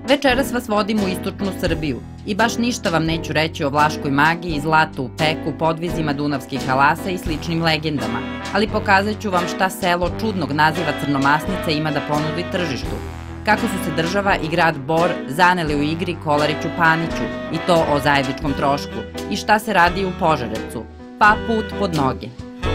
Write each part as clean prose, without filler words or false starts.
Večeras vas vodim u istočnu Srbiju i baš ništa vam neću reći o vlaškoj magiji, zlatu u peku, podvizima dunavskih halasa i sličnim legendama, ali pokazat ću vam šta selo čudnog naziva Crnomasnica ima da ponudi tržištu, kako su se država i grad Bor zaneli u igri Kolariću Paniću i to o zajedničkom trošku i šta se radi u Požarevcu, pa put pod noge.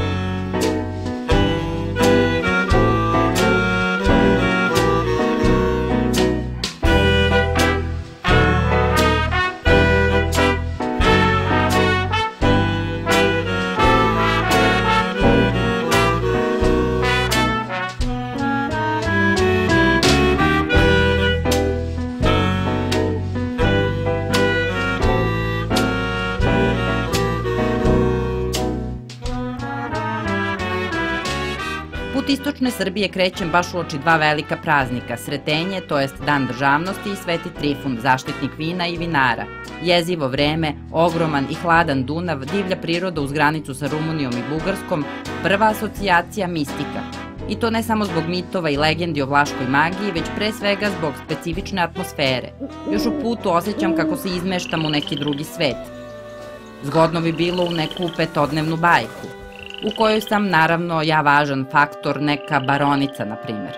Put istočne Srbije krećem baš u oči dva velika praznika, Sretenje, to jest Dan državnosti i Sveti Trifun, zaštitnik vina i vinara. Jezivo vreme, ogroman i hladan Dunav, divlja priroda uz granicu sa Rumunijom i Bugarskom, prva asocijacija mistika. I to ne samo zbog mitova i legendi o vlaškoj magiji, već pre svega zbog specifične atmosfere. Još u putu osjećam kako se izmeštam u neki drugi svet. Zgodno bi bilo u neku petodnevnu bajku, u kojoj sam, naravno, ja važan faktor, neka baronica, na primer.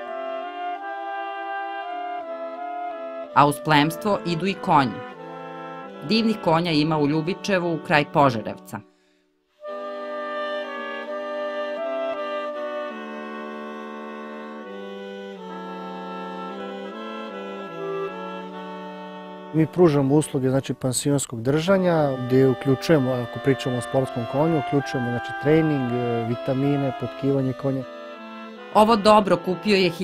A uz plemstvo idu i konji. Divnih konja ima u Ljubičevu, kraj Požarevca. Mi pružamo usluge pansionskog držanja gdje uključujemo, ako pričamo o sportskom konju, uključujemo trening, vitamine, potkivanje konja. Ovo dobro kupio je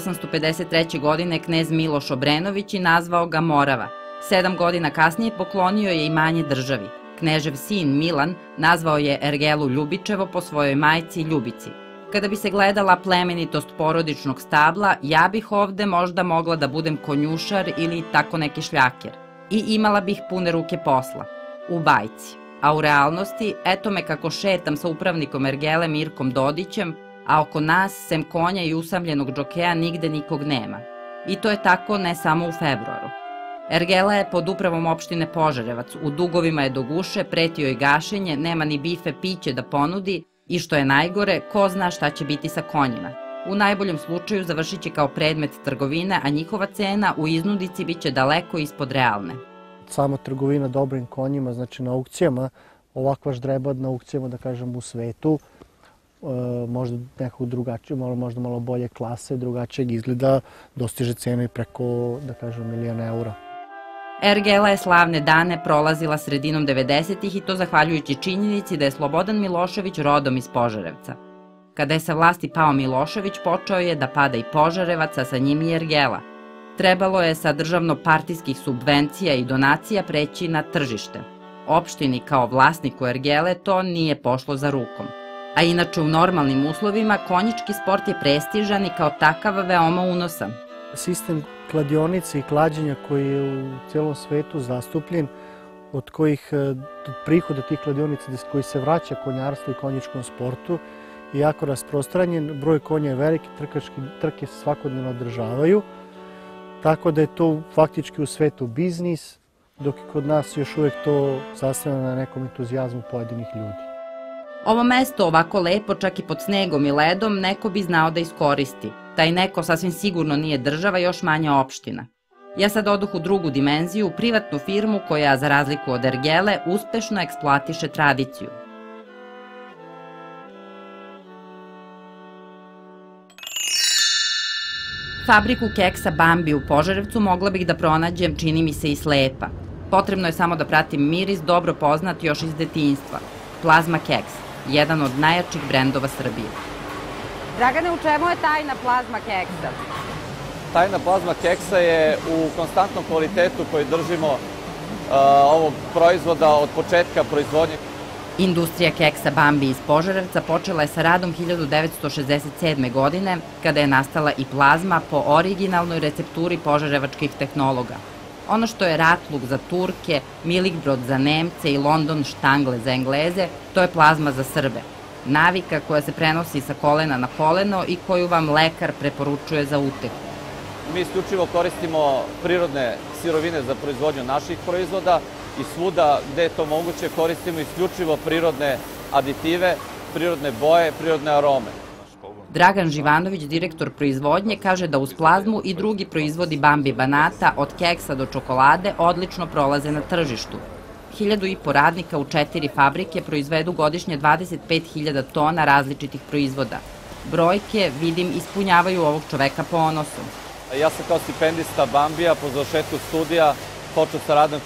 1853. godine knez Miloš Obrenović i nazvao ga Morava. 7 godina kasnije poklonio je imanje državi. Knežev sin Milan nazvao je ergelu Ljubičevo po svojoj majci Ljubici. Kada bi se gledala plemenitost porodičnog stabla, ja bih ovde možda mogla da budem konjušar ili tako neki šljaker. I imala bih pune ruke posla. U bajci. A u realnosti, eto me kako šetam sa upravnikom ergele Mirkom Dodićem, a oko nas, sem konja i usamljenog džokeja, nigde nikog nema. I to je tako ne samo u februaru. Ergela je pod upravom opštine Požarevac, u dugovima je do guše, preti joj gašenje, nema ni bife piće da ponudi, i što je najgore, ko zna šta će biti sa konjima. U najboljem slučaju završit će kao predmet trgovine, a njihova cena u iznudici biće daleko ispod realne. Sama trgovina dobrim konjima, znači na aukcijama, ovakva ždrebad na aukcijama, da kažem, u svetu, možda nekog drugačijeg, možda malo bolje klase, drugačijeg izgleda, dostiže cenu i preko, da kažem, 1.000.000 eura. Ergela je slavne dane prolazila sredinom 90-ih i to zahvaljujući činjenici da je Slobodan Milošević rodom iz Požarevca. Kada je sa vlasti pao Milošević, počeo je da pada i Požarevac, a sa njim i ergela. Trebalo je sa državno-partijskih subvencija i donacija preći na tržište. Opštini kao vlasniku ergele to nije pošlo za rukom. A inače u normalnim uslovima konjički sport je prestižan i kao takav veoma unosan. Sistem kladionice i klađenja koji je u celom svetu zastupljen, od kojih prihoda tih kladionica koji se vraća konjarstvu i konjičkom sportu je jako rasprostranjen. Broj konja je veliki, trke se svakodnevno održavaju, tako da je to faktički u svetu biznis, dok je kod nas još uvek to zasnovano na nekom entuzijazmu pojedinih ljudi. Ovo mesto ovako lepo, čak i pod snegom i ledom, neko bi znao da iskoristi. Taj neko sasvim sigurno nije država, još manja opština. Ja sad oduh u drugu dimenziju, privatnu firmu koja, za razliku od ergele, uspešno eksploatiše tradiciju. Fabriku keksa Bambi u Požarevcu mogla bih da pronađem, čini mi se, i slepa. Potrebno je samo da pratim miris, dobro poznat još iz detinjstva. Plazma keks, jedan od najjačih brendova Srbije. Dragane, u čemu je tajna plazma keksa? Tajna plazma keksa je u konstantnom kvalitetu koji držimo ovog proizvoda od početka proizvodnje. Industrija keksa Bambi iz Požarevca počela je sa radom 1967. godine, kada je nastala i plazma po originalnoj recepturi požarevačkih tehnologa. Ono što je ratluk za Turke, Milikbrod za Nemce i London štangle za Engleze, to je plazma za Srbe. Navika koja se prenosi sa kolena na koleno i koju vam lekar preporučuje za utehu. Mi isključivo koristimo prirodne sirovine za proizvodnju naših proizvoda i svuda gde je to moguće koristimo isključivo prirodne aditive, prirodne boje, prirodne arome. Dragan Živanović, direktor proizvodnje, kaže da uz plazmu i drugi proizvodi Bambi Banata, od keksa do čokolade, odlično prolaze na tržištu. 1.500 radnika u 4 fabrike proizvedu godišnje 25.000 tona različitih proizvoda. Brojke, vidim, ispunjavaju ovog čoveka ponosom. Ja sam kao stipendista Bambija po završetku studija počeo sa radom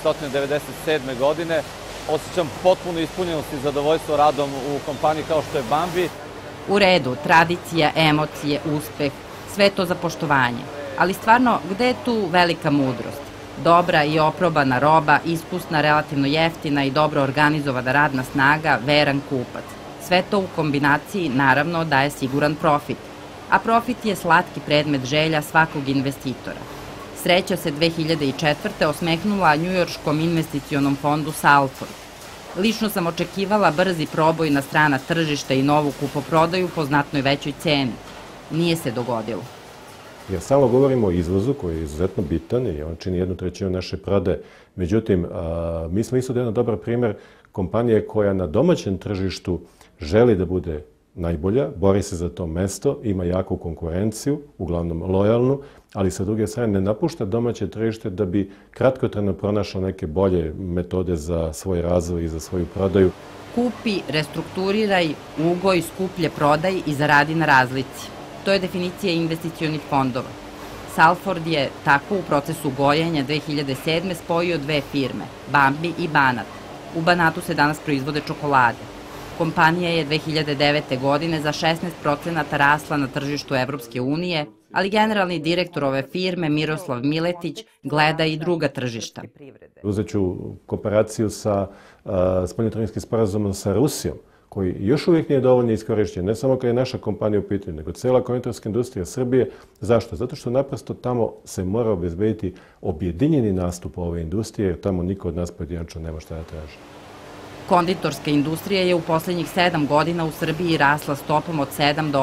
1997. godine. Osjećam potpuno ispunjenost i zadovoljstvo radom u kompaniji kao što je Bambi. U redu, tradicija, emocije, uspeh, sve to za poštovanje. Ali stvarno, gde je tu velika mudrost? Dobra i oprobana roba, iskusna, relativno jeftina i dobro organizovana radna snaga, veran kupac. Sve to u kombinaciji, naravno, daje siguran profit. A profit je slatki predmet želja svakog investitora. Sreća se 2004. osmehnula njujorškom investicionom fondu Salford. Lično sam očekivala brzi proboj na strana tržišta i novu kupoprodaju po znatnoj većoj ceni. Nije se dogodilo. Jer stalno govorimo o izvozu koji je izuzetno bitan i on čini 1/3 naše prodaje. Međutim, mi smo isto jedan dobar primer kompanije koja na domaćem tržištu želi da bude najbolja, bori se za to mesto, ima jaku konkurenciju, uglavnom lojalnu, ali sa druge strane ne napušta domaće tržište da bi kratkotrajno pronašao neke bolje metode za svoj razvoj i za svoju prodaju. Kupi, restrukturiraj, ugoj, skuplje prodaj i zaradi na razlici. To je definicija investicionih fondova. Salford je tako u procesu gojenja 2007. spojio dve firme, Bambi i Banat. U Banatu se danas proizvode čokolade. Kompanija je 2009. godine za 16% rasla na tržištu Evropske unije, ali generalni direktor ove firme, Miroslav Miletić, gleda i druga tržišta. Uzet ću komparaciju sa spoljnotrgovinskim sporazumom sa Rusijom, koji još uvijek nije dovoljno iskorišćen, ne samo kad je naša kompanija u pitanju, nego cela konditorska industrija Srbije. Zašto? Zato što naprosto tamo se mora obezbediti objedinjeni nastup ove industrije, jer tamo niko od nas pojedinačno nema šta da traži. Konditorska industrija je u poslednjih 7 godina u Srbiji rasla stopom od 7 do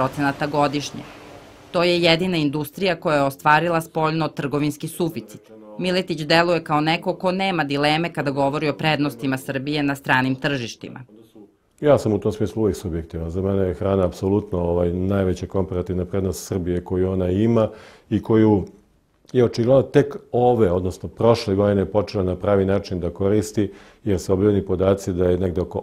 8% godišnje. To je jedina industrija koja je ostvarila spoljno-trgovinski suficit. Miletić deluje kao neko ko nema dileme kada govori o prednostima Srbije na stranim tržištima. Ja sam u tom smislu uvijek subjektivan. Za mene je hrana apsolutno najveća komparativna prednost Srbije koju ona ima i koju je očigledno tek odnosno prošle godine počela na pravi način da koristi, jer su objavljeni podaci da je negde oko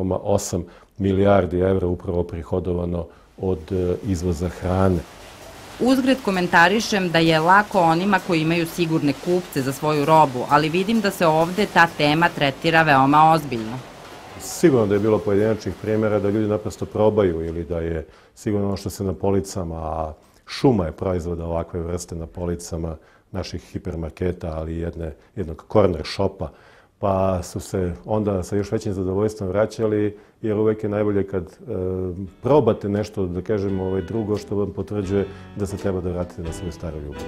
8,8 milijardi evra upravo prihodovano od izvoza hrane. Uzgred komentarišem da je lako onima koji imaju sigurne kupce za svoju robu, ali vidim da se ovde ta tema tretira veoma ozbiljno. Sigurno da je bilo pojedinačnih primjera da ljudi naprosto probaju ili da je sigurno ono što se na policama, a šuma je proizvoda ovakve vrste na policama naših hipermarketa, ali jednog corner shopa, pa su se onda sa još većim zadovoljstvom vraćali, jer uvek je najbolje kad probate nešto, da kažemo, drugo što vam potvrđuje da se treba da vratite na svoju staru ljubav.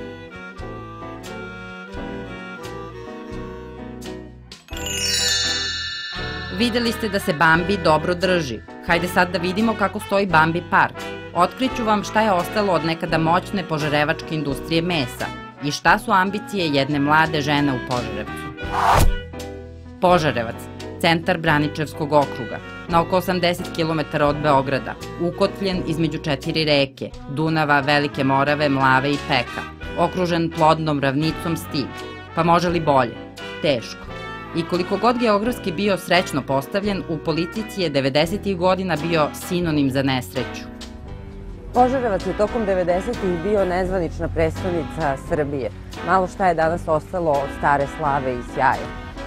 Videli ste da se Bambi dobro drži. Hajde sad da vidimo kako stoji Bambi park. Otkriću vam šta je ostalo od nekada moćne požarevačke industrije mesa i šta su ambicije jedne mlade žene u Požarevcu. Požarevac, centar Braničevskog okruga, na oko 80 km od Beograda, ukotljen između 4 reke, Dunava, Velike Morave, Mlave i Peka, okružen plodnom ravnicom Stig. Pa može li bolje? Teško. I koliko god geografski bio srećno postavljen, u politici je 90. godina bio sinonim za nesreću. Požarevac je tokom 90-ih bio nezvanična prestonica Srbije. Malo šta je danas ostalo od stare slave i sjaja.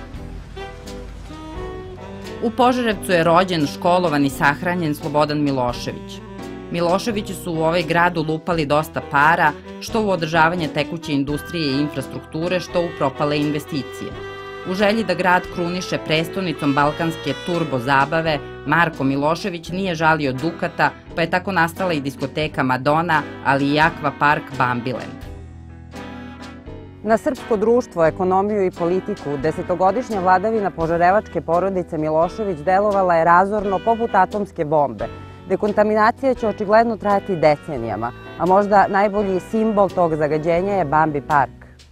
U Požarevcu je rođen, školovan i sahranjen Slobodan Milošević. Miloševići su u ovaj grad ulupali dosta para, što u održavanje tekuće industrije i infrastrukture, što u propale investicije. U želji da grad kruniše prestonicom balkanske turbo zabave, Marko Milošević nije žalio dukata, pa je tako nastala i diskoteka Madonna, ali i akvapark Bambiland. Na srpsko društvo, ekonomiju i politiku, desetogodišnja vladavina požarevačke porodice Milošević delovala je razorno poput atomske bombe. Dekontaminacija će očigledno trajati decenijama, a možda najbolji simbol tog zagađenja je Bambi park.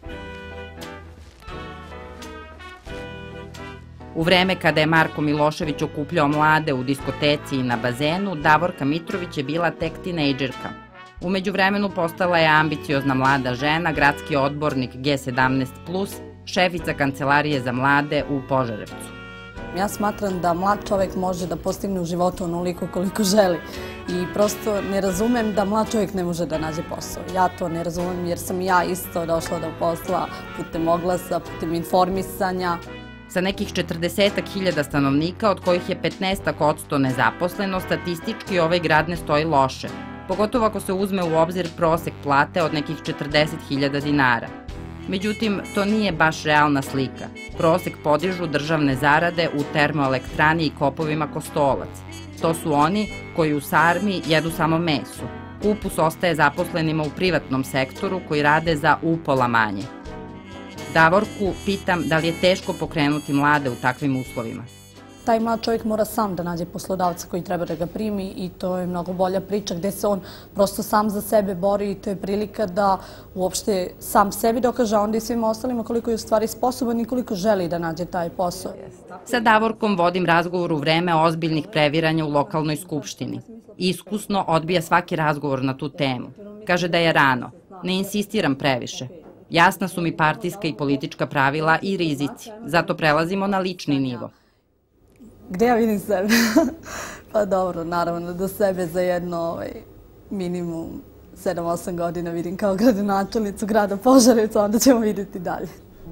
U vreme kada je Marko Milošević okupljao mlade u diskoteci i na bazenu, Davorka Mitrović je bila tek tinejdžerka. U međuvremenu postala je ambiciozna mlada žena, gradski odbornik G17+, šefica kancelarije za mlade u Požarevcu. Ja smatram da mlad čovjek može da postigne u životu onoliko koliko želi i prosto ne razumem da mlad čovjek ne može da nađe posao. Ja to ne razumem jer sam ja isto došla do posla putem oglasa, putem informisanja. Sa nekih 40.000 stanovnika, od kojih je 15% nezaposleno, statistički ovaj grad ne stoji loše, pogotovo ako se uzme u obzir prosek plate od nekih 40.000 dinara. Međutim, to nije baš realna slika. Prosek podižu državne zarade u termoelektrani i kopovima Kostolac. To su oni koji u sarmi jedu samo meso. Kupus ostaje zaposlenima u privatnom sektoru koji rade za upola manje. Davorku pitam da li je teško pokrenuti mlade u takvim uslovima. Taj mlad čovjek mora sam da nađe poslodavca koji treba da ga primi i to je mnogo bolja priča gde se on prosto sam za sebe bori i to je prilika da uopšte sam sebi dokaže, a onda i svima ostalima koliko je u stvari sposoban i koliko želi da nađe taj posao. Sa Davorkom vodim razgovor u vreme ozbiljnih previranja u lokalnoj skupštini. Iskusno odbija svaki razgovor na tu temu. Kaže da je rano. Ne insistiram previše. Jasna su mi partijska i politička pravila i rizici. Zato prelazimo na lični nivo. Gde ja vidim sebe? Pa dobro, naravno da sebe za jedno minimum 7-8 godina vidim kao gradonačelnicu grada Požarevca, onda ćemo vidjeti dalje.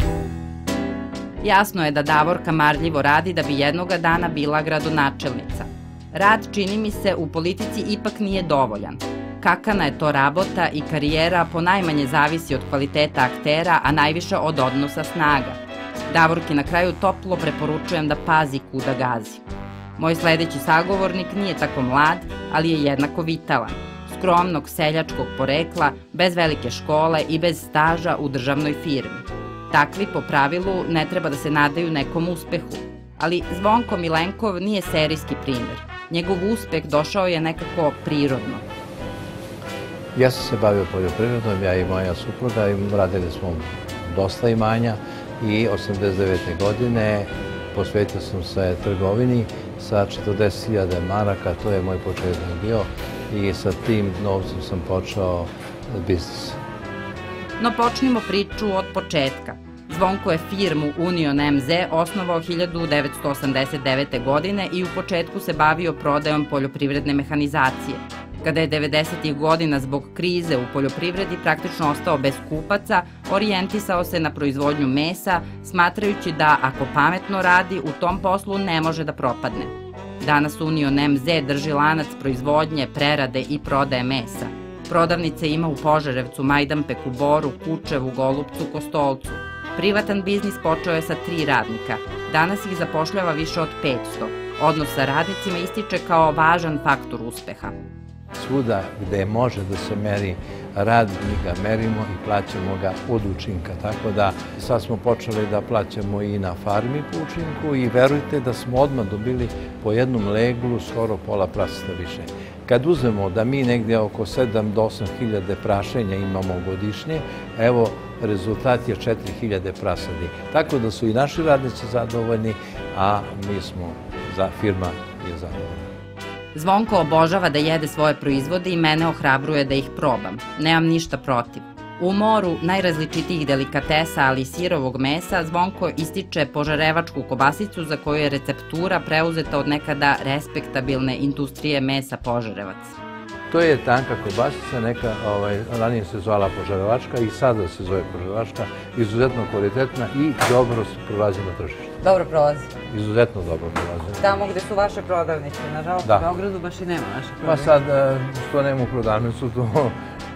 Jasno je da Davorka marljivo radi da bi jednoga dana bila gradonačelnica. Rad, čini mi se, u politici ipak nije dovoljan. Kakana je to rabota i karijera ponajmanje zavisi od kvaliteta aktera, a najviše od odnosa snaga. Davorki na kraju toplo preporučujem da pazi kuda gazi. Moj sledeći sagovornik nije tako mlad, ali je jednako vitalan. Skromnog seljačkog porekla, bez velike škole i bez staža u državnoj firmi. Takvi, po pravilu, ne treba da se nadaju nekom uspehu. Ali Zvonko Milenkov nije serijski primer. Njegov uspeh došao je nekako prirodno. Ja sam se bavio poljoprivredom, ja i moja supruga, i radili smo dosta imanja i 89. godine posvetio sam se trgovini sa 40.000 maraka, to je moj početak bio i sa tim novcem sam počeo biznis. No počnimo priču od početka. Zvonko je firmu Union MZ osnovao 1989. godine i u početku se bavio prodajom poljoprivredne mehanizacije. Kada je 90. godina zbog krize u poljoprivredi praktično ostao bez kupaca, orijentisao se na proizvodnju mesa, smatrajući da ako pametno radi, u tom poslu ne može da propadne. Danas Union MZ drži lanac proizvodnje, prerade i prodaje mesa. Prodavnice ima u Požarevcu, Majdanpeku, Boru, Kučevu, Golupcu, Kostolcu. Privatan biznis počeo je sa 3 radnika. Danas ih zapošljava više od 500. Odnos sa radnicima ističe kao važan faktor uspeha. Svuda gde može da se meri rad, mi ga merimo i plaćamo ga od učinka. Tako da sad smo počeli da plaćamo i na farmi po učinku i verujte da smo odmah dobili po jednom leglu skoro pola praseta više. Kad uzmemo da mi negdje oko 7 do 8 hiljade prašenja imamo godišnje, evo rezultat je 4 hiljade prasadi. Tako da su i naši radnici zadovoljni, a mi smo, firma je zadovoljna. Zvonko obožava da jede svoje proizvode i mene ohrabruje da ih probam. Nemam ništa protiv. U moru najrazličitijih delikatesa, ali i sirovog mesa, Zvonko ističe požarevačku kobasicu za koju je receptura preuzeta od nekada respektabilne industrije mesa Požarevac. To je tanka kobasica, neka ranije se zvala požarevačka i sada se zove požarevačka, izuzetno kvalitetna i dobro se prolazi na tržištu. Dobro prolazi. Izuzetno dobro prolazi. Tamo gde su vaše prodavnice, nažalost u Beogradu baš i nema vaše prodavnice. Pa sad, što nema u prodavnicu, to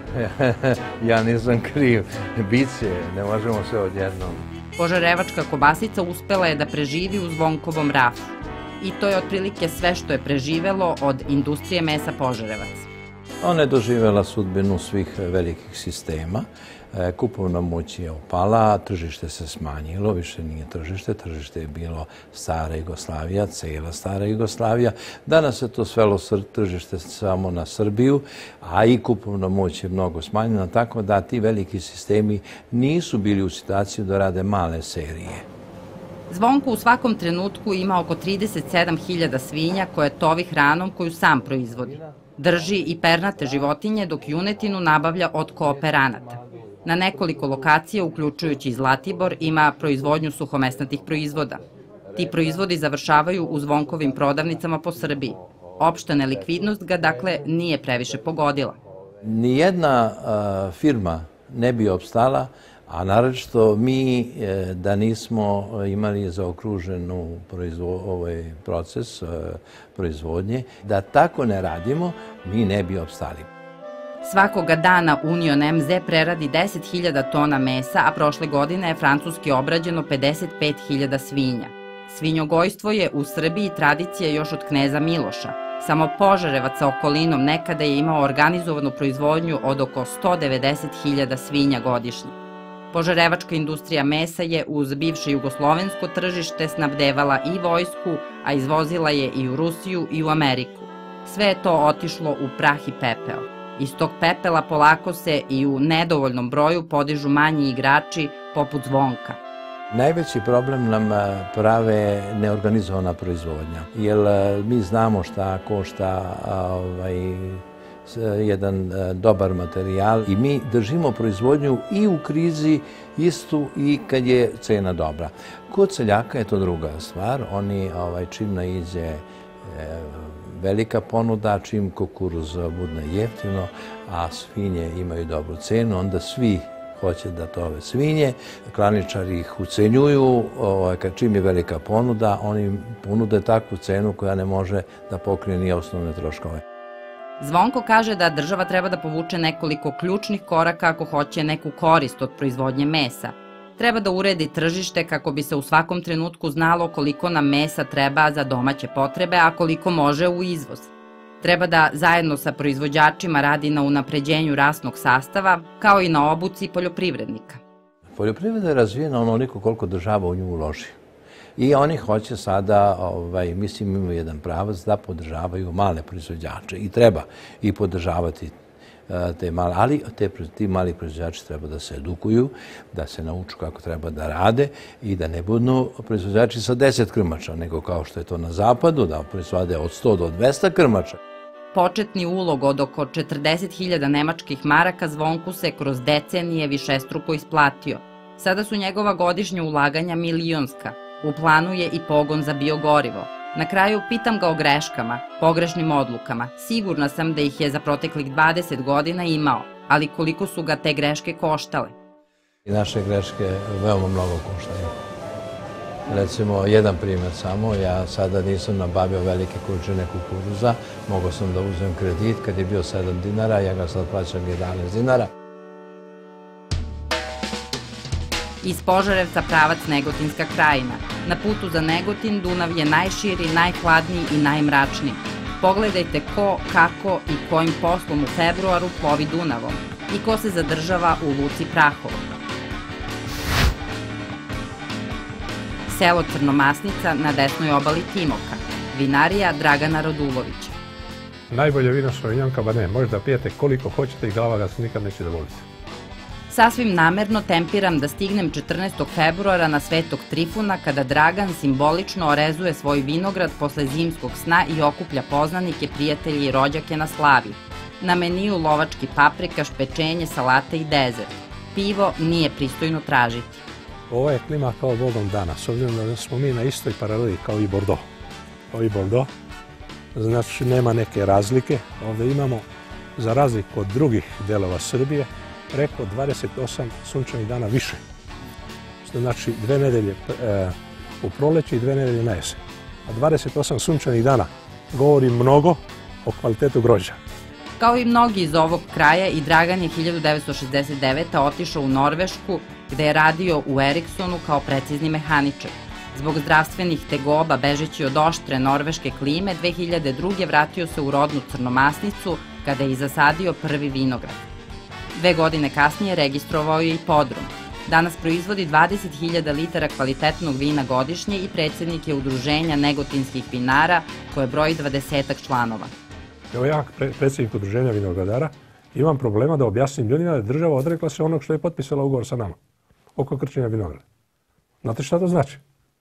ja nisam kriv. Biće, ne možemo sve odjednom. Požarevačka kobasica uspela je da preživi u Zvonkovom rafu. I to je otprilike sve što je preživelo od industrije mesa Požarevac. Ona je doživjela sudbinu svih velikih sistema. Kupovna moć je opala, tržište se smanjilo, više nije tržište, tržište je bilo stara Jugoslavija, cijela stara Jugoslavija. Danas se to svelo tržište samo na Srbiju, a i kupovna moć je mnogo smanjena, tako da ti veliki sistemi nisu bili u situaciji da rade male serije. Zvonko u svakom trenutku ima oko 37.000 svinja koje tovi hranom koju sam proizvodi. Drži i pernate životinje, dok junetinu nabavlja od kooperanata. Na nekoliko lokacija, uključujući i Zlatibor, ima proizvodnju suhomesnatih proizvoda. Ti proizvodi završavaju u Zvonkovim prodavnicama po Srbiji. Opšta nelikvidnost ga, dakle, nije previše pogodila. Nijedna firma ne bi opstala, a naročito mi da nismo imali zaokruženu ovaj proces proizvodnje, da tako ne radimo, mi ne bi opstali. Svakoga dana Union MZ preradi 10.000 tona mesa, a prošle godine je francuski obrađeno 55.000 svinja. Svinjogojstvo je u Srbiji tradicija još od kneza Miloša. Samo Požarevac sa okolinom nekada je imao organizovanu proizvodnju od oko 190.000 svinja godišnje. Požarevačka industrija mesa je uz bivše jugoslovensko tržište snabdevala i vojsku, a izvozila je i u Rusiju i u Ameriku. Sve je to otišlo u prah i pepeo. Iz tog pepela polako se i u nedovoljnom broju podižu manji igrači poput Zvonka. Najveći problem nam prave neorganizovana proizvodnja, jer mi znamo šta košta jedan dobar materijal i mi držimo proizvodnju i u krizi istu i kad je cena dobra. Kod seljaka je to druga stvar, oni čim naiđe velika ponuda, čim kukuruz bude jeftino, a svinje imaju dobru cenu, onda svi hoće da tove svinje. Klaničari ih ucenjuju, čim je velika ponuda, oni ponude takvu cenu koja ne može da pokrije ni osnovne troškove. Zvonko kaže da država treba da povuče nekoliko ključnih koraka ako hoće neku korist od proizvodnje mesa. Treba da uredi tržište kako bi se u svakom trenutku znalo koliko nam mesa treba za domaće potrebe, a koliko može u izvoz. Treba da zajedno sa proizvođačima radi na unapređenju rasnog sastava, kao i na obuci poljoprivrednika. Poljoprivreda je razvijena onoliko koliko država u nju uloži. I oni hoće sada, mislim, imaju jedan pravac da podržavaju male proizvođače. I treba i podržavati te male, ali ti mali proizvođači treba da se edukuju, da se nauču kako treba da rade i da ne budu proizvođači sa 10 krmača, nego kao što je to na zapadu, da proizvode od 100 do 200 krmača. Početni ulog od oko 40.000 nemačkih maraka Zvonku se kroz decenije višestruko isplatio. Sada su njegova godišnja ulaganja milionska. U planu je i pogon za biogorivo. Na kraju pitam ga o greškama, pogrešnim odlukama. Sigurna sam da ih je za proteklih 20 godina imao, ali koliko su ga te greške koštale? Naše greške veoma mnogo koštaju. Recimo, jedan primjer samo, ja sada nisam nabavio velike količine kukuruza, mogao sam da uzem kredit kad je bio 7 dinara, ja ga sad plaćam 11 dinara. Iz Požarevca pravac Negotinska krajina. Na putu za Negotin Dunav je najširi, najhladniji i najmračniji. Pogledajte ko, kako i kojim poslom u februaru plovi Dunavom i ko se zadržava u luci Prahovo. Selo Crnomasnica na desnoj obali Timoka. Vinarija Dragana Radulovića. Najbolje vino Sauvignon Cabernet. Možda pijete koliko hoćete i glava ga se nikad neće dovoljiti. Sasvim namerno tempiram da stignem 14. februara na Svetog Trifuna kada Dragan simbolično orezuje svoj vinograd posle zimskog sna i okuplja poznanike, prijatelje i rođake na slavi. Na meniju lovački paprikaš, pečenje, salate i dezert. Pivo nije pristojno tražiti. Ovo je klima kao Bogom dana, s obzirom da smo mi na istoj paraleli kao i Bordeaux. Ovo je Bordeaux, znači nema neke razlike. Ovdje imamo, za razliku od drugih delova Srbije, preko 28 sunčanih dana više. Što znači 2 nedelje u proleće i 2 nedelje na jesen. A 28 sunčanih dana govori mnogo o kvalitetu grožđa. Kao i mnogi iz ovog kraja, i Dragan je 1969. otišao u Norvešku, gde je radio u Ericssonu kao precizni mehaničar. Zbog zdravstvenih tegoba, bežeći od oštre norveške klime, 2002. vratio se u rodnu Crnomasnicu, kada je i zasadio prvi vinograd. 2 godine kasnije registrovao je i podrum. Danas proizvodi 20.000 litara kvalitetnog vina godišnje i predsjednik je udruženja negotinskih vinara koje broji 20-ak članova. Evo ja, predsjednik udruženja vinogradara, imam problema da objasnim ljudima da je država odrekla se onog što je potpisala ugovor sa nama oko krčenja vinograda. Znate šta to znači?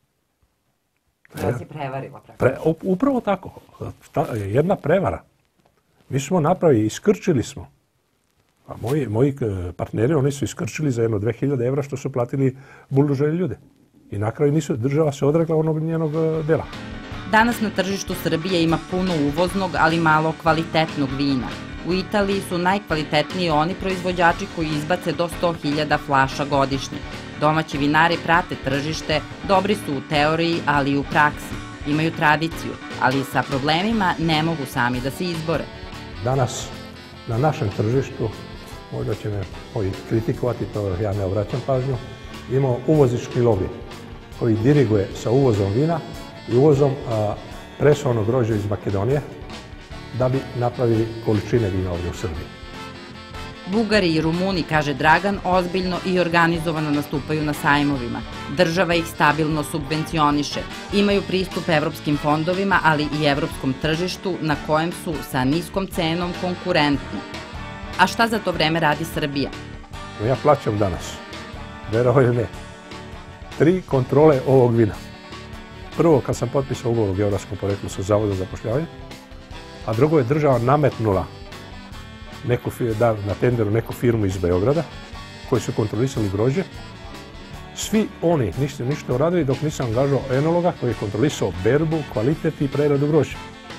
Da si prevarila. Upravo tako. Jedna prevara. Mi smo napravili, iskrčili smo. A moji partneri, oni su iskrčili za jedno 2.000 evra što su platili buldožeri ljude. I na kraju država se odrekla onog njenog dela. Danas na tržištu Srbije ima puno uvoznog, ali malo kvalitetnog vina. U Italiji su najkvalitetniji oni proizvođači koji izbace do 100.000 flaša godišnje. Domaći vinari prate tržište, dobri su u teoriji, ali i u praksi. Imaju tradiciju, ali sa problemima ne mogu sami da se izbore. Danas na našem tržištu, možda će me ovi kritikovati, to ja ne obraćam pažnju, imamo uvozički lobby koji diriguje sa uvozom vina i uvozom presovanog grožđa iz Makedonije da bi napravili količine vina ovdje u Srbiji. Bugari i Rumuni, kaže Dragan, ozbiljno i organizovano nastupaju na sajmovima. Država ih stabilno subvencioniše. Imaju pristup evropskim fondovima, ali i evropskom tržištu na kojem su sa niskom cenom konkurentni. A šta za to vreme radi Srbija? Ja plaćam danas, verovali ili ne, 3 kontrole ovog vina. Prvo, kad sam potpisao ugovor o geografskom poreklu sa Zavodom za zapošljavanje, a drugo je država nametnula na tenderu neku firmu iz Beograda koji su kontrolisali grožđe. Svi oni ništa uradili dok nisam angažao enologa koji je kontrolisao berbu, kvalitet i preradu grožđa.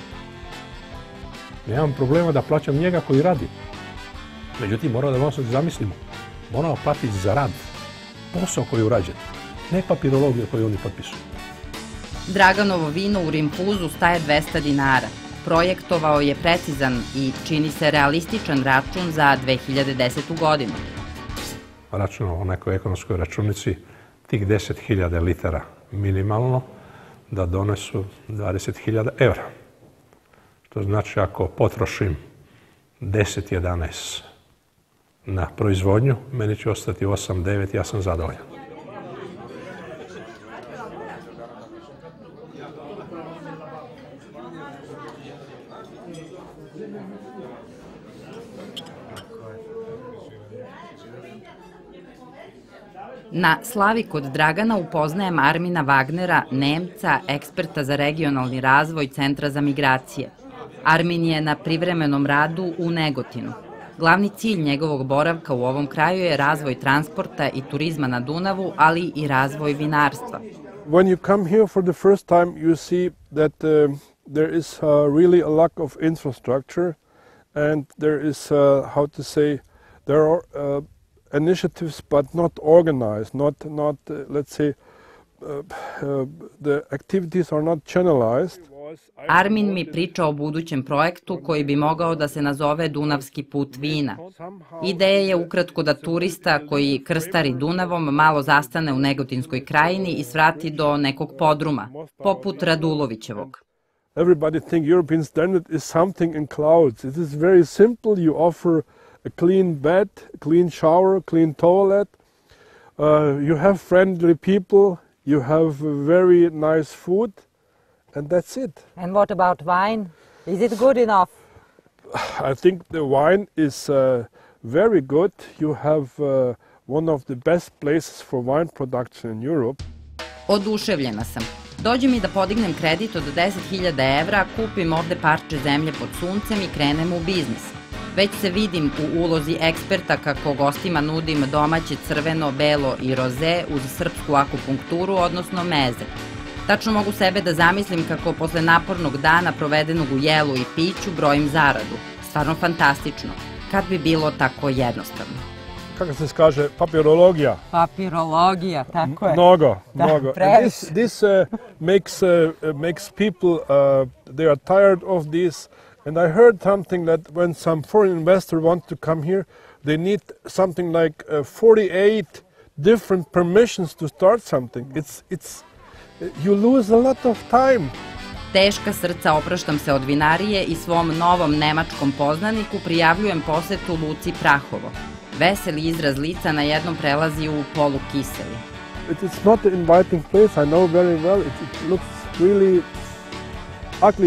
Nemam problema da plaćam njega koji radi. Međutim, moramo da se zamislimo. Moramo platiti za rad, posao koji je urađen, ne papirologiju koju oni potpisuju. Draganovo vino u rinfuzu staje 200 dinara. Projektovao je precizan i čini se realističan račun za 2010. godinu. Računamo o nekoj ekonomskoj računici tih 10.000 litara minimalno da donesu 20.000 evra. To znači ako potrošim 10-11 na proizvodnju, meni će ostati 8-9, ja sam zadovoljan. Na slavi kod Dragana upoznajem Armina Wagnera, Nemca, eksperta za regionalni razvoj Centra za migracije. Armin je na privremenom radu u Negotinu. Glavni cilj njegovog boravka u ovom kraju je razvoj transporta i turizma na Dunavu, ali i razvoj vinarstva. When you come here for the first time, you see that there is really a lack of infrastructure, and there is, how to say, there are initiatives but not organized, not let's say, the activities are not channelized. Armin mi priča o budućem projektu koji bi mogao da se nazove Dunavski put vina. Ideja je ukratko da turista koji krstari Dunavom malo zastane u Negotinskoj krajini i svrati do nekog podruma, poput Radulovićevog. Everybody think European standard is something in clouds. It is very simple. You offer a clean bed, clean shower, clean toilet. You have friendly people. You have very nice food. And that's it. And what about wine? Is it good enough? I think the wine is very good. You have one of the best places for wine production in Europe. Oduševljena sam. Dođe mi da podignem kredit od 10.000 evra, kupim ovde parče zemlje pod suncem i krenem u biznis. Već se vidim u ulozi eksperta kako gostima nudim domaće crveno, belo i roze uz srpsku akupunkturu, odnosno meze. Tačno mogu sebe da zamislim kako posle napornog dana provedenog u jelu i piću brojim zaradu. Stvarno fantastično. Kad bi bilo tako jednostavno? Kako se kaže, papirologija. Papirologija, tako je. Mnogo. Previše. This makes people, they are tired of this. And I heard something that when some foreign investor want to come here, they need something like 48 different permissions to start something. You lose a lot of time. Teška srca opraštam se od vinarije i svom novom nemačkom poznaniku prijavljujem posetu luci Prahovo. Veseli izraz lica na jednom prelazi u polukiseli. It's not an inviting place, I know very well. It looks really ugly,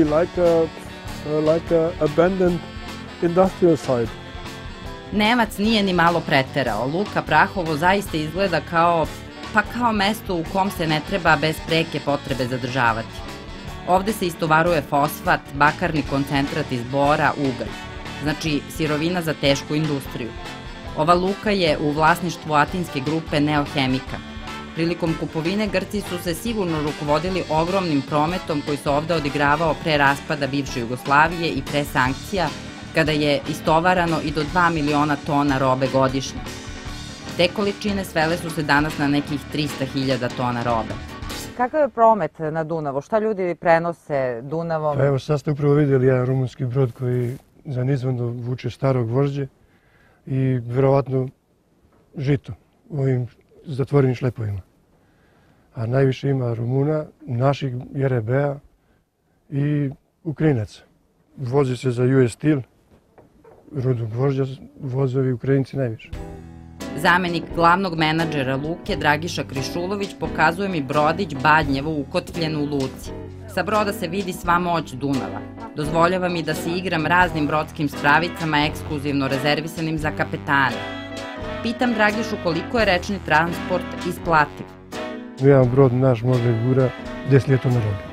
like a abandoned industrial site. Nemac nije ni malo preterao. Luka Prahovo zaista izgleda kao mesto u kom se ne treba bez preke potrebe zadržavati. Ovde se istovaruje fosfat, bakarni koncentrat iz bora, ugalj. Znači sirovina za tešku industriju. Ova luka je u vlasništvu atinske grupe Neohemika. Prilikom kupovine Grci su se sigurno rukovodili ogromnim prometom koji se ovde odigravao pre raspada bivše Jugoslavije i pre sankcija, kada je istovarano i do 2 miliona tona robe godišnje. Te količine svele su se danas na nekih 300.000 tona robe. Kakav je promet na Dunavu? Šta ljudi prenose Dunavom? Pa evo, sad ste upravo vidjeli jedan rumunski brod koji za nizvodno vuče staro gvožđe i verovatno žito u ovim zatvorenim šlepovima. A najviše ima Rumuna, naših JRB-a i Ukrajinaca. Vozi se za US Steel, rudu gvožđa, vozovi Ukrajinci najviše. Zamenik glavnog menadžera luke Dragiša Krišulović pokazuje mi brodić Badnjevo ukotvljen u luci. Sa broda se vidi sva moć Dunava. Dozvoljava mi da se igram raznim brodskim spravicama ekskluzivno rezervisanim za kapetane. Pitam Dragišu koliko je rečni transport isplativ. Jedan brod naš može gura 10 ljeto na robi.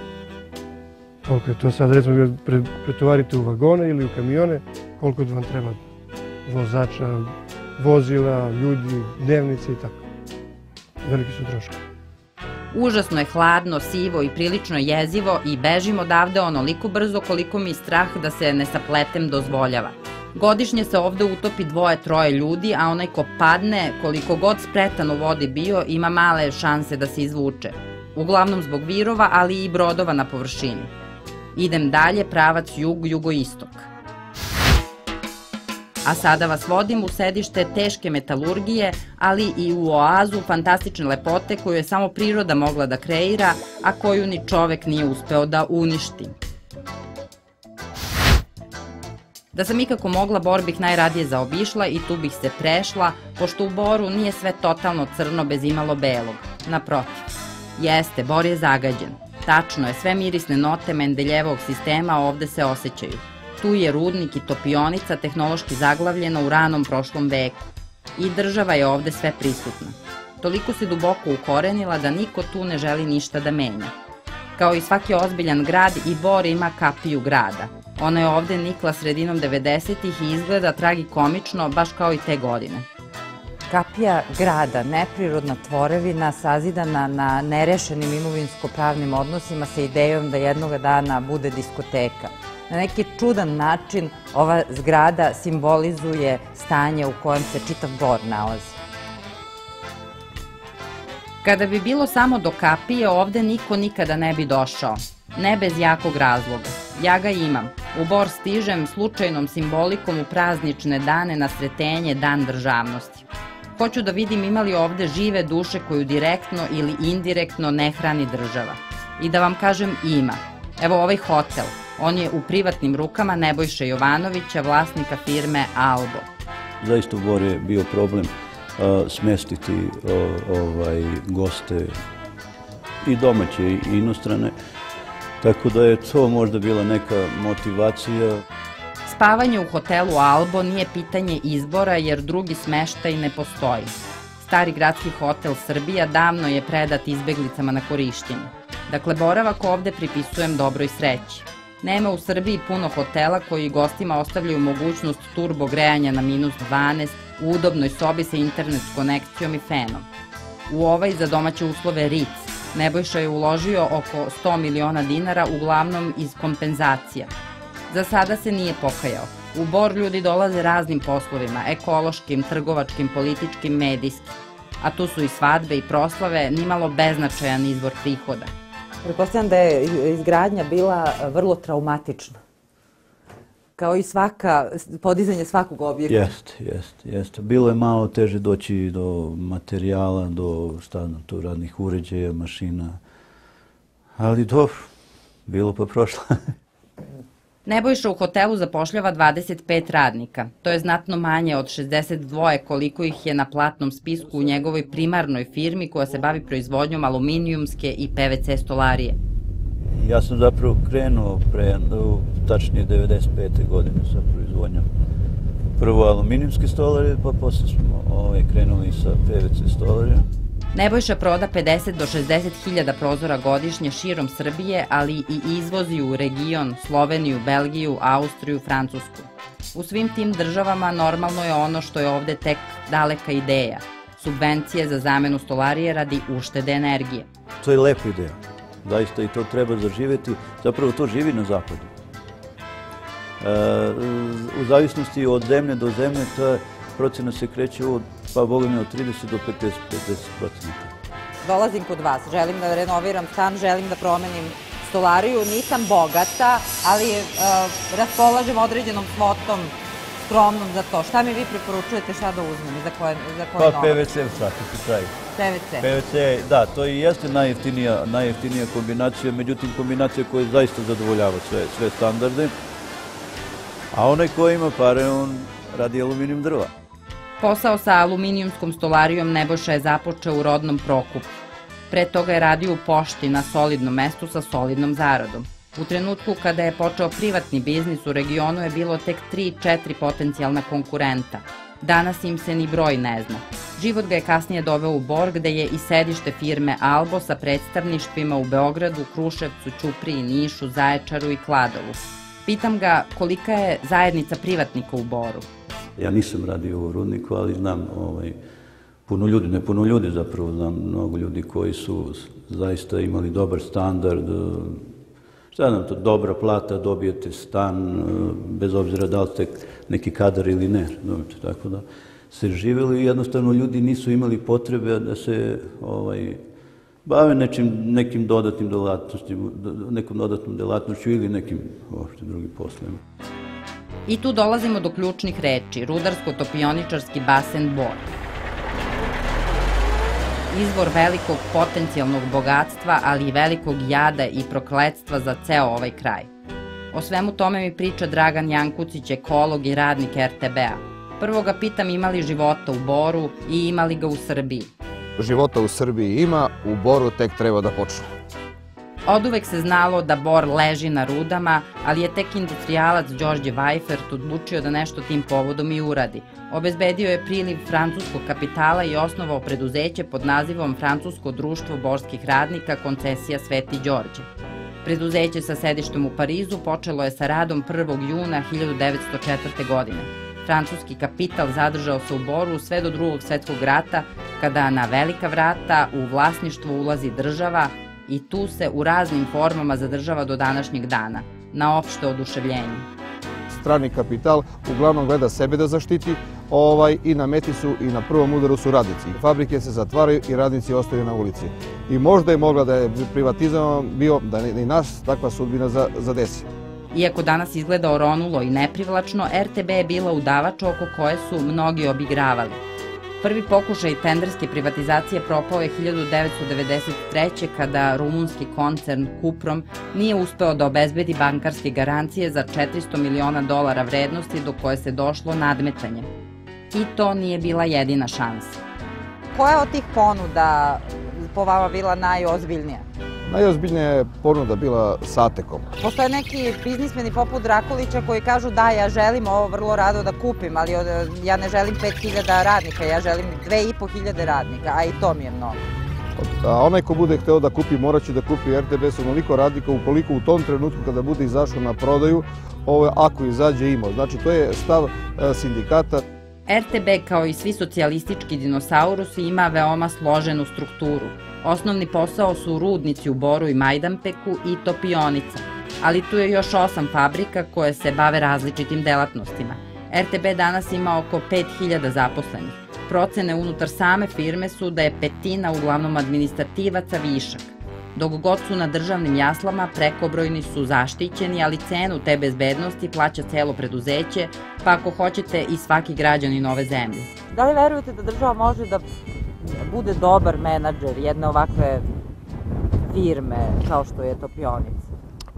Koliko je to sad, recimo, pretovarite u vagone ili u kamione, koliko vam treba vozača, vozila, ljudi, dnevnice i tako. Veliki su troškovi. Užasno je hladno, sivo i prilično jezivo i bežim odavde onoliko brzo koliko mi strah da se ne sapletem dozvoljava. Godišnje se ovde utopi 2-3 ljudi, a onaj ko padne, koliko god spretan u vodi bio, ima male šanse da se izvuče. Uglavnom zbog virova, ali i brodova na površini. Idem dalje, pravac jug-jugoistok. A sada vas vodim u sedište teške metalurgije, ali i u oazu fantastične lepote koju je samo priroda mogla da kreira, a koju ni čovek nije uspeo da uništi. Da sam ikako mogla, Bor bih najradije zaobišla i tu bih se prešla, pošto u Boru nije sve totalno crno bez imalo belog. Naprotiv. Jeste, Bor je zagađen. Tačno je, sve mirisne note Mendeljevog sistema ovde se osjećaju. Tu je rudnik i topionica tehnološki zaglavljena u ranom prošlom veku. I država je ovde sve prisutna. Toliko se duboko ukorenila da niko tu ne želi ništa da menja. Kao i svaki ozbiljan grad, i Bor ima kapiju grada. Ona je ovde nikla sredinom 90-ih i izgleda tragikomično, baš kao i te godine. Kapija grada, neprirodna tvorevina, sazidana na nerešenim imovinsko-pravnim odnosima sa idejom da jednoga dana bude diskoteka. Na neki čudan način ova zgrada simbolizuje stanje u kojem se čitav Bor nalazi. Kada bi bilo samo do kapije, ovde niko nikada ne bi došao. Ne bez jakog razloga. Ja ga imam. U Bor stižem slučajnom simbolikom u praznične dane na Sretenje, Dan državnosti. Hoću da vidim ima li ovde žive duše koju direktno ili indirektno ne hrani država. I da vam kažem ima. Evo ovaj hotel. On je u privatnim rukama Nebojše Jovanovića, vlasnika firme Albo. Zaista u Boru je bio problem smestiti goste i domaće i inostrane, tako da je to možda bila neka motivacija. Spavanje u hotelu Albo nije pitanje izbora jer drugi smeštaj ne postoji. Stari gradski hotel Srbija davno je predat izbeglicama na korišćenje. Dakle, boravak ovde pripisujem dobroj sreći. Nema u Srbiji puno hotela koji gostima ostavljaju mogućnost turbo grejanja na -12 u udobnoj sobi sa internet konekcijom i fenom. U ovaj za domaće uslove Ritz Nebojša je uložio oko 100 miliona dinara, uglavnom iz kompenzacija. Za sada se nije pokajao. U Bor ljudi dolaze raznim poslovima, ekološkim, trgovačkim, političkim, medijskim. A tu su i svadbe i proslave, nimalo beznačajan izvor prihoda. Pretpostavljam da je izgradnja bila vrlo traumatična. Kao i podizanje svakog objekta. Jeste. Bilo je malo teže doći do materijala, do radnih uređaja, mašina. Ali dobro, bilo pa prošlo. Nebojša u hotelu zapošljava 25 radnika. To je znatno manje od 62 koliko ih je na platnom spisku u njegovoj primarnoj firmi koja se bavi proizvodnjom aluminijumske i PVC stolarije. Ja sam zapravo krenuo tačnije 95. godine sa proizvodnjom. Prvo aluminijumske stolarije, pa posle smo krenuli sa PVC stolarijom. Nebojša proda 50 do 60 hiljada prozora godišnje širom Srbije, ali i izvozi u region Sloveniju, Belgiju, Austriju, Francusku. U svim tim državama normalno je ono što je ovde tek daleka ideja. Subvencije za zamenu stolarije radi uštede energije. To je lepa ideja. Zaista i to treba zaživeti. Zapravo to živi na zapadu. U zavisnosti od zemlje do zemlje, ta procena se kreće od, pa Boga mi, od 30 do 50%. Dolazim kod vas, želim da renoviram stan, želim da promenim stolariju, nisam bogata, ali raspolažem određenom svotom skromnom za to. Šta mi vi preporučujete, šta da uzmem i za koje novac? Pa PVC u svakom slučaju. PVC, da, to i jeste najjeftinija kombinacija, međutim kombinacija koja zaista zadovoljava sve standarde. A onaj ko ima pare, on radi aluminijum drva. Posao sa aluminijumskom stolarijom Nebojša je započeo u rodnom Prokupu. Pre toga je radio u pošti na solidnom mestu sa solidnom zaradom. U trenutku kada je počeo privatni biznis u regionu je bilo tek 3-4 potencijalna konkurenta. Danas im se ni broj ne zna. Život ga je kasnije doveo u Bor, gde je i sedište firme Albo sa predstavništvima u Beogradu, Kruševcu, Ćupriji, Nišu, Zaječaru i Kladovu. Pitam ga kolika je zajednica privatnika u Boru. Ja nisam radio u rudniku, ali znam puno ljudi, ne puno ljudi zapravo, znam mnogo ljudi koji su zaista imali dobar standard, šta nam to, dobra plata, dobijete stan, bez obzira da li ste neki kadar ili ne, tako da se živjeli i jednostavno ljudi nisu imali potrebe da se bave nekim dodatnim delatnostima, nekom dodatnom delatnošću ili nekim drugim poslovima. I tu dolazimo do ključnih reči, rudarsko-topioničarski basen Bor. Izvor velikog potencijalnog bogatstva, ali i velikog jada i prokletstva za ceo ovaj kraj. O svemu tome mi priča Dragan Jankucić, ekolog i radnik RTB-a. Prvo ga pitam ima li života u Boru i ima li ga u Srbiji. Života u Srbiji ima, u Boru tek treba da počne. Oduvek se znalo da Bor leži na rudama, ali je tek industrijalac Đorđe Vajfert odlučio da nešto tim povodom i uradi. Obezbedio je priliv francuskog kapitala i osnovao preduzeće pod nazivom Francusko društvo borskih radnika koncesija Sveti Đorđe. Preduzeće sa sedištem u Parizu počelo je sa radom 1. juna 1904. godine. Francuski kapital zadržao se u Boru sve do Drugog svetskog rata, kada na velika vrata u vlasništvo ulazi država i tu se u raznim formama zadržava do današnjeg dana, na opšte oduševljenje. Strani kapital uglavnom gleda sebe da zaštiti i na meti su i na prvom udaru su radnici. Fabrike se zatvaraju i radnici ostaju na ulici. I možda je mogla da je privatizovan bio da i nas takva sudbina zadesi. Iako danas izgleda oronulo i neprivlačno, RTB je bila udavač oko koje su mnogi obigravali. Prvi pokušaj tenderske privatizacije propao je 1993. kada rumunski koncern Kuprom nije uspeo da obezbedi bankarske garancije za $400 miliona vrednosti do koje se došlo nadmetanjem. I to nije bila jedina šansa. Koja je od tih ponuda po vama bila najozbiljnija? Najozbiljnija je ponuda bila s Atekom. Postoje neki biznismeni poput Drakulića koji kažu da, ja želim ovo vrlo rado da kupim, ali ja ne želim 5000 radnika, ja želim 2500 radnika, a i to mi je mnogo. A onaj ko bude hteo da kupi, morat će da kupi RTB s onoliko radnika ukoliko u tom trenutku kada bude izašao na prodaju, ako izađe imao. Znači to je stav sindikata. RTB kao i svi socijalistički dinosaurusi ima veoma složenu strukturu. Osnovni posao su rudnici u Boru i Majdanpeku i topionica, ali tu je još 8 fabrika koje se bave različitim delatnostima. RTB danas ima oko 5000 zaposlenih. Procene unutar same firme su da je petina uglavnom administrativaca višak. Dok god su na državnim jaslama, prekobrojni su zaštićeni, ali cenu te bezbednosti plaća celo preduzeće, pa ako hoćete i svaki građanin ove zemlje. Da li verujete da država može da bude dobar menadžer jedne ovakve firme kao što je Topionica?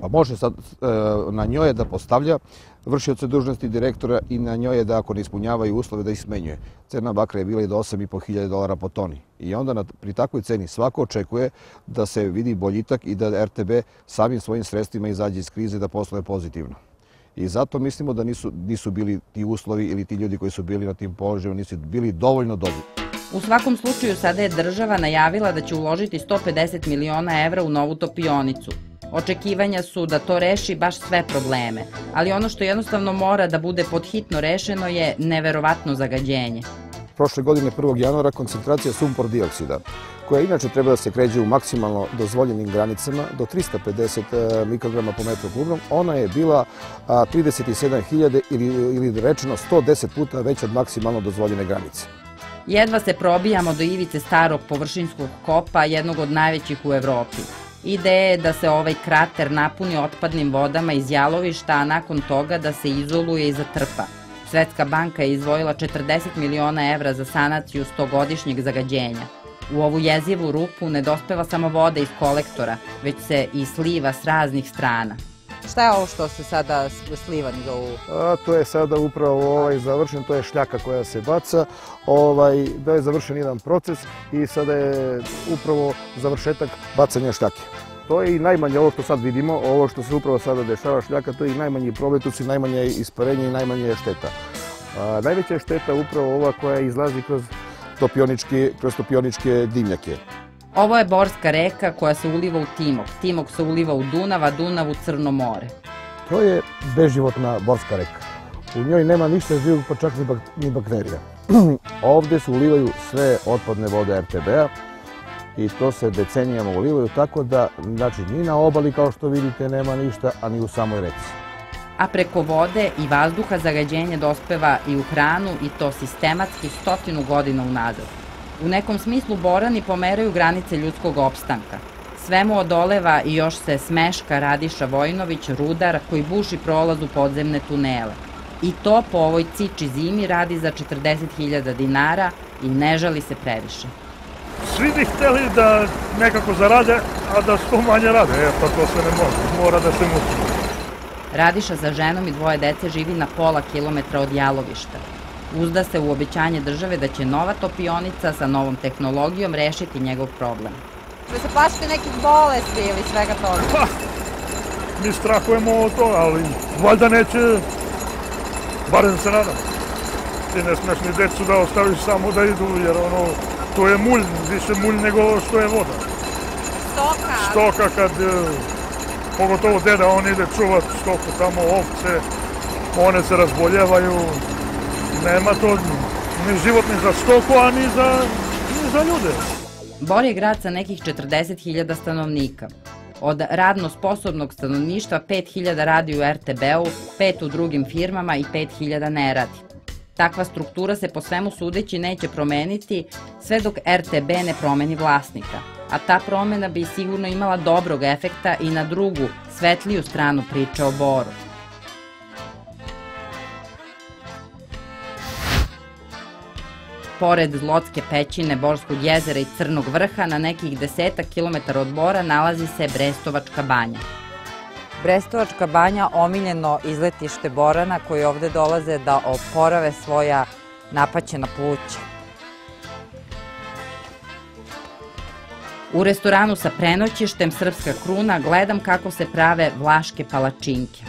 Pa može sad, na njoj je da postavlja vršioce dužnosti direktora i na njoj je da ako ne ispunjavaju uslove da ih smenjuje. Cena bakra je bila i do $8.500 po toni. I onda pri takvoj ceni svako očekuje da se vidi boljitak i da RTB samim svojim sredstvima izađe iz krize da posluje pozitivno. I zato mislimo da nisu bili ti uslovi ili ti ljudi koji su bili na tim položajima nisu bili dovoljno dobri. U svakom slučaju sada je država najavila da će uložiti 150 miliona evra u novu topionicu. Očekivanja su da to reši baš sve probleme, ali ono što jednostavno mora da bude podhitno rešeno je neverovatno zagađenje. Prošle godine 1. januara koncentracija sumpor dioksida, koja inače treba da se kreće u maksimalno dozvoljenim granicama do 350 mikrograma po metru kubnom, ona je bila 37.000 ili rečeno 110 puta veća od maksimalno dozvoljene granice. Jedva se probijamo do ivice starog površinskog kopa, jednog od najvećih u Evropi. Ideja je da se ovaj krater napuni otpadnim vodama iz jalovišta, a nakon toga da se izoluje i zatrpa. Svetska banka je izdvojila 40 miliona evra za sanaciju 100-godišnjeg zagađenja. U ovu jezivu rupu ne dospeva samo voda iz kolektora, već se i sliva s raznih strana. Šta je ovo što se sada sliva niz ovu? To je sada upravo završen, to je šljaka koja se baca, da je završen jedan proces i sada je upravo završetak bacanja šljake. To je i najmanje ovo što sad vidimo, ovo što se upravo sada dešava šljaka, to je i najmanji problem, tu su i najmanje isparenje i najmanje šteta. Najveća je šteta upravo ova koja izlazi kroz topioničke dimnjake. Ovo je Borska reka koja se uliva u Timok. Timok se uliva u Dunav, a Dunav u Crno more. To je beživotna Borska reka. U njoj nema ništa živog, pa čak ni bakterija. Ovde se ulivaju sve otpadne vode RTB-a i to se decenijama ulivaju, tako da znači, ni na obali kao što vidite nema ništa, a ni u samoj reci. A preko vode i vazduha zagađenje dospeva i u hranu i to sistematski 100 godina unazad. U nekom smislu Borani pomeraju granice ljudskog opstanka. Svemu odoleva i još se smeška Radiša Vojnović, rudar koji buši prolaz u podzemne tunele. I to po ovoj ciči zimi radi za 40.000 dinara i ne žali se previše. Svi bi hteli da nekako zarade, a da što manje rade, pa to se ne može, mora da se muči. Radiša sa ženom i 2 dece živi na pola kilometra od jalovišta. Uzda se u obećanje države da će nova topionica sa novom tehnologijom rešiti njegov problem. Da se plašite nekih bolesti ili svega toga? Pa, mi strahujemo od toga, ali valjda neće, barem se nadam. Ti ne smeš ni decu da ostaviš samo da idu, jer to je mulj, više mulj nego što je voda. Stoka? Stoka kad, pogotovo deda, on ide čuvat stoku tamo, ovce, one se razboljevaju. Nema to ni životni za stoku, a ni za ljude. Bor je grad sa nekih 40.000 stanovnika. Od radno sposobnog stanovništva 5.000 radi u RTB-u, 5 u drugim firmama i 5.000 ne radi. Takva struktura se po svemu sudeći neće promeniti sve dok RTB ne promeni vlasnika. A ta promena bi sigurno imala dobrog efekta i na drugu, svetliju stranu priče o Boru. Pored Zlotske pećine, Borskog jezera i Crnog vrha, na nekih 10 km od Bora nalazi se Brestovačka banja. Brestovačka banja omiljeno izletište Borana koji ovde dolaze da oporave svoja napaćena pluća. U restoranu sa prenoćištem Srpska kruna gledam kako se prave vlaške palačinke.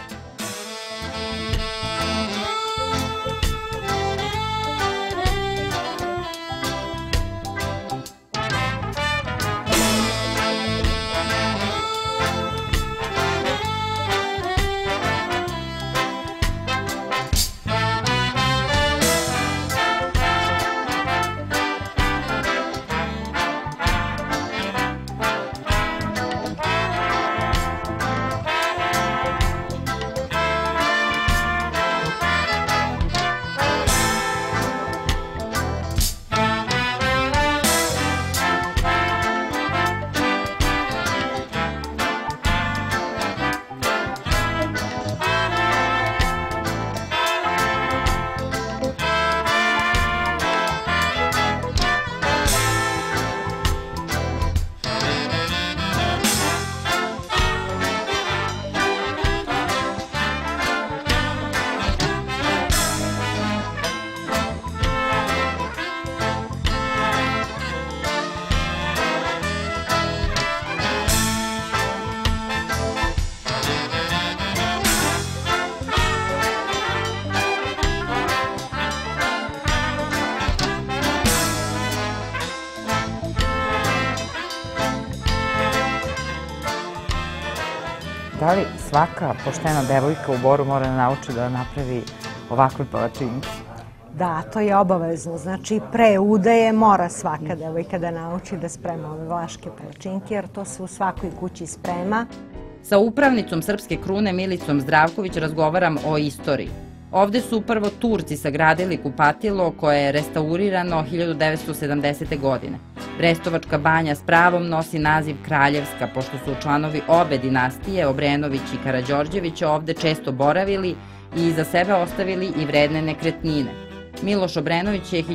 Da li svaka poštena devojka u Boru mora da nauči da napravi ovakve palačinke? Da, to je obavezno. Znači, pre udaje mora svaka devojka da nauči da sprema ove vlaške palačinke, jer to se u svakoj kući sprema. Sa upravnicom Srpske krune Milicom Zdravković razgovaram o istoriji. Ovde su prvo Turci sagradili kupatilo koje je restaurirano 1970. godine. Brestovačka banja s pravom nosi naziv Kraljevska, pošto su članovi obe dinastije, Obrenović i Karađorđević, ovde često boravili i iza sebe ostavili i vredne nekretnine. Miloš Obrenović je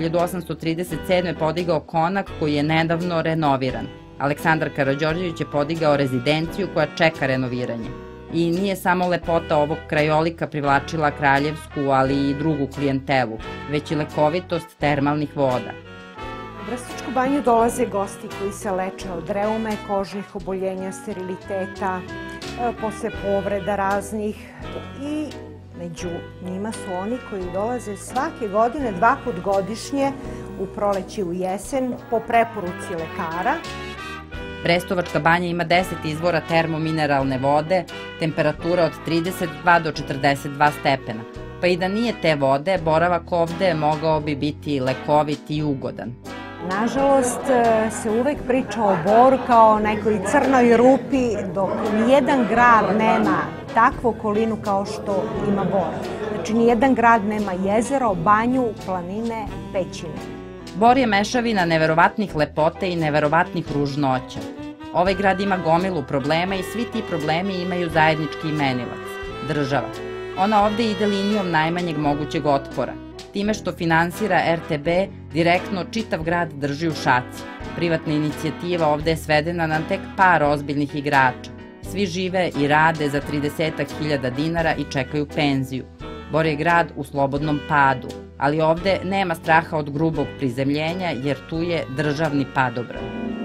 1837. podigao konak koji je nedavno renoviran. Aleksandar Karađorđević je podigao rezidenciju koja čeka renoviranje. I nije samo lepota ovog krajolika privlačila kraljevsku, ali i drugu klijentelu, već i lekovitost termalnih voda. U Brestovačku banju dolaze gosti koji se leče od reume, kožnih oboljenja, steriliteta, posle povreda raznih i među njima su oni koji dolaze svake godine, 2 put godišnje, u proleće i u jesen, po preporuci lekara. Brestovačka banja ima 10 izvora termomineralne vode, temperatura od 32 do 42 stepena. Pa i da nije te vode, boravak ovde mogao bi biti lekovit i ugodan. Nažalost, se uvek priča o Boru kao nekoj crnoj rupi, dok nijedan grad nema takvu okolinu kao što ima Bor. Znači, nijedan grad nema jezero, banju, planine, pećine. Bor je mešavina neverovatnih lepote i neverovatnih ružnoća. Ovaj grad ima gomilu problema i svi ti problemi imaju zajednički imenilac – država. Ona ovde ide linijom najmanjeg mogućeg otpora. Time što finansira RTB, direktno čitav grad drži u šaci. Privatna inicijativa ovde je svedena na tek par ozbiljnih igrača. Svi žive i rade za 30.000 dinara i čekaju penziju. Bor je grad u slobodnom padu, ali ovde nema straha od grubog prizemljenja jer tu je državni padobran.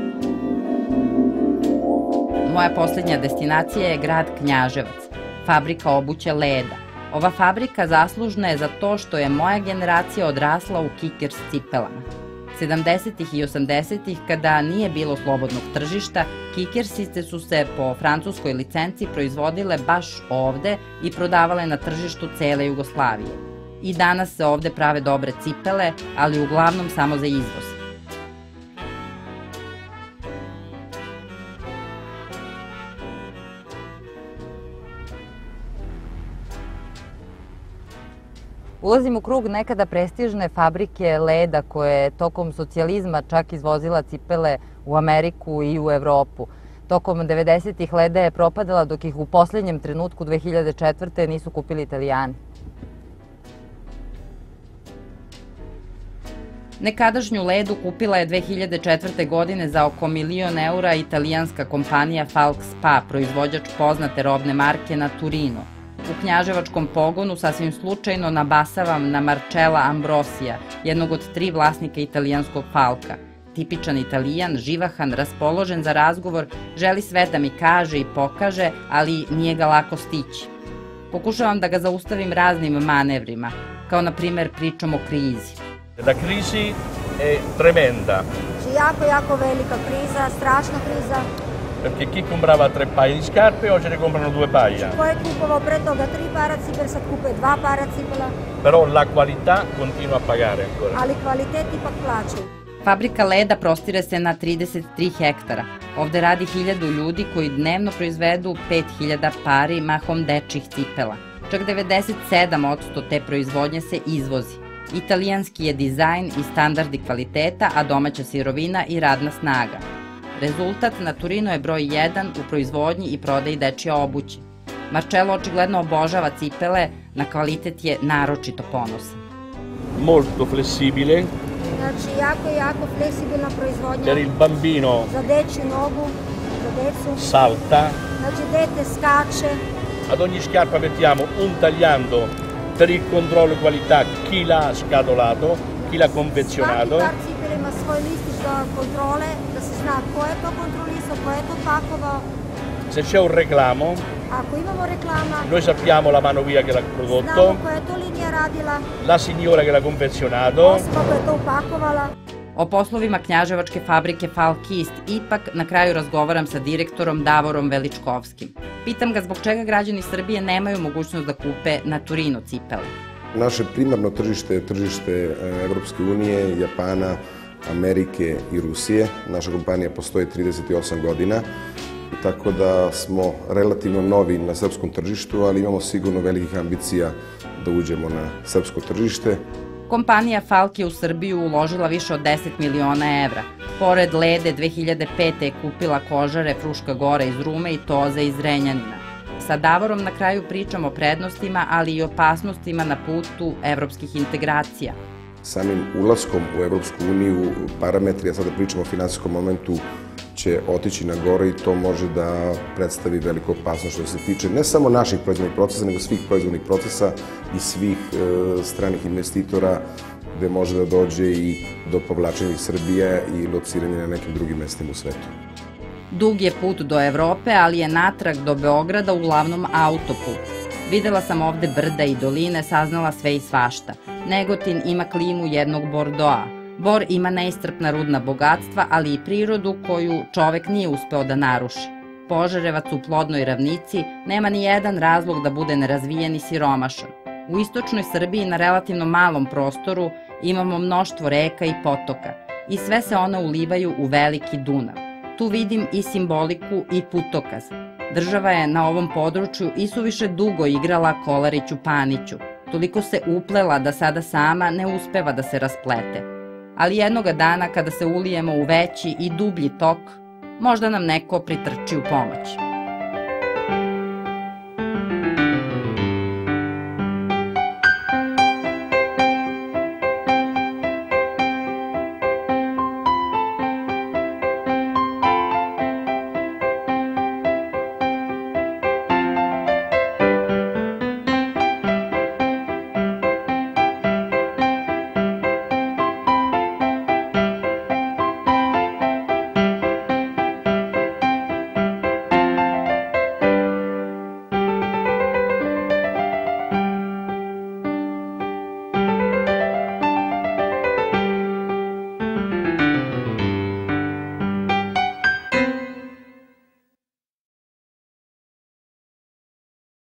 Moja poslednja destinacija je grad Knjaževac, fabrika obuće Leda. Ova fabrika zaslužna je za to što je moja generacija odrasla u Kikers cipelama. 70. i 80. kada nije bilo slobodnog tržišta, Kikersice su se po francuskoj licenci proizvodile baš ovde i prodavale na tržištu cele Jugoslavije. I danas se ovde prave dobre cipele, ali uglavnom samo za izvoz. Ulazim u krug nekada prestižne fabrike Leda koja je tokom socijalizma čak izvozila cipele u Ameriku i u Evropu. Tokom 90-ih Leda je propadala dok ih u poslednjem trenutku 2004. nisu kupili Italijani. Nekadašnju Ledu kupila je 2004. godine za oko €1.000.000 italijanska kompanija Falk Spa, proizvođač poznate robne marke na Turinu. U knjaževačkom pogonu sasvim slučajno nabasavam na Marcella Ambrosija, jednog od 3 vlasnika italijanskog Falka. Tipičan Italijan, živahan, raspoložen za razgovor, želi sve da mi kaže i pokaže, ali nije ga lako stići. Pokušavam da ga zaustavim raznim manevrima, kao na primer pričom o krizi. La crisi è tremenda. Jako velika kriza, strašna kriza. Perché chi comprava 3 paia di scarpe oggi ne comprano 2 paia. Ko je kupovao pre toga 3 para cipela, sad kupuje 2 para cipela. Però la qualità continua a pagare ancora. Ali kvalitet ipak plaćaju. Fabrika Leda prostire se na 33 hektara. Ovde radi 1000 ljudi koji dnevno proizvedu 5000 pari mahom dečjih cipela. Čak 97% te proizvodnje se izvozi. Italijanski je dizajn i standardi kvaliteta, a domaća sirovina i radna snaga. Rezultat na Turinu je broj 1 u proizvodnji i prodaji dečje obuće. Marcello očigledno obožava cipele, na kvalitet je naročito ponosan. Molto flessibile. Znači, jako fleksibilna proizvodnja. Per il bambino. Za dečju nogu, za decu. Salta. Znači, dete skače. Ad ogni scarpa mettiamo un tagliando per il controllo qualità chi l'ha scatolato, chi l'ha confezionato. Svaki par cipele ima svoj listić za kontrole, da se zna ko je to kontrolisao, ko je to pakovao. Se c'è un reclamo, ako imamo reklama, noi sappiamo la manovia che l'ha prodotto, znamo koja je to linija radila, la signora che l'ha confezionato, osoba koja je to upakovala. O poslovima knjaževačke fabrike Falkist ipak na kraju razgovaram sa direktorom Davorom Veličkovskim. Pitam ga zbog čega građani Srbije nemaju mogućnost da kupe na Turinu cipele. Naše primarno tržište je tržište Evropske unije, Japana, Amerike i Rusije. Naša kompanija postoji 38 godina, tako da smo relativno novi na srpskom tržištu, ali imamo sigurno velikih ambicija da uđemo na srpsko tržište. Kompanija Falk je u Srbiju uložila više od 10 miliona evra. Pored Lede, 2005. je kupila kožare Fruška Gora iz Rume i Toze iz Renjanina. Sa Davorom na kraju pričamo o prednostima, ali i opasnostima na putu evropskih integracija. Samim ulaskom u Evropsku uniju parametri, a sada pričamo o finansijskom momentu, će otići na gore i to može da predstavi veliku opasnost što se tiče ne samo naših proizvodnih procesa, nego svih proizvodnih procesa i svih stranih investitora, gde može da dođe i do povlačenja iz Srbije i lociranja na nekim drugim mestima u svetu. Dug je put do Evrope, ali je natrag do Beograda uglavnom autoput. Videla sam ovde brda i doline, saznala sve i svašta. Negotin ima klimu jednog Bordoa. Bor ima neistrpna rudna bogatstva, ali i prirodu koju čovek nije uspeo da naruši. Požarevac u plodnoj ravnici nema ni jedan razlog da bude nerazvijen i siromašan. U istočnoj Srbiji na relativno malom prostoru imamo mnoštvo reka i potoka i sve se one ulivaju u veliki Dunav. Tu vidim i simboliku i putokaz. Država je na ovom području isuviše dugo igrala Kolariću Paniću. Toliko se uplela da sada sama ne uspeva da se rasplete. Ali jednoga dana kada se ulijemo u veći i dublji tok, možda nam neko pritrči u pomoć.